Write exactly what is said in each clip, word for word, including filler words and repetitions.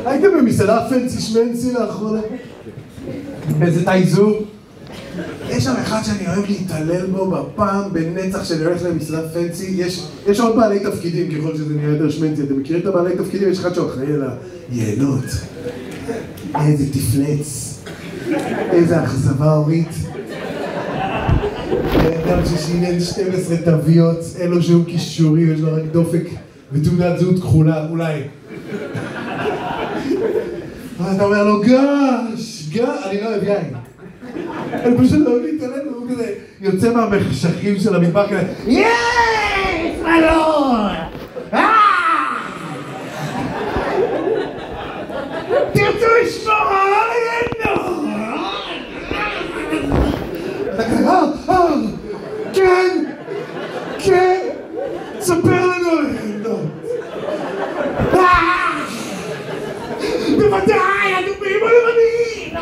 הייתם במסעדה פנסי שמנסי לאחרונה? איזה טייזור? יש שם אחד שאני אוהב להתעלל בו בפעם בנצח שאני הולך למסעדה פנסי. יש, יש עוד בעלי תפקידים ככל שזה נהיה יותר שמנצי. אתם מכירים את הבעלי תפקידים? יש אחד שאחראי על היינות. איזה תפלץ. איזה אכזבה הורית. אדם ששינן שתים עשרה תוויות, אין לו שום קישורי, יש לו רק דופק ותעודת זהות כחולה, אולי. ואתה אומר לו, גש, גש, אני לא אוהב יין. אני פשוט לא אוהב להתעלם, והוא כזה יוצא מהמחשכים של המטבח כזה, יש, מלון! תרצו לשמור עלינו! כן, כן, ספר לנו עלינו! בוודאי, אדומים או לבנים!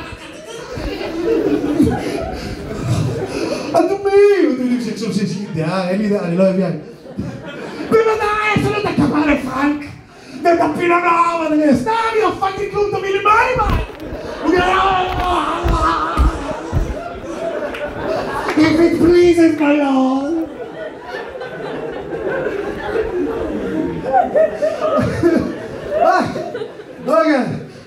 אדומים! אתם יודעים שחשוב שיש לי דעה, אין לי דעה, אני לא אוהב יין. בוודאי, יש לנו את הקמה לפרנק! ואת הפיל הנוער, ואני סתם, יו פאקינג כלום, תביא לי מים! If it pleases my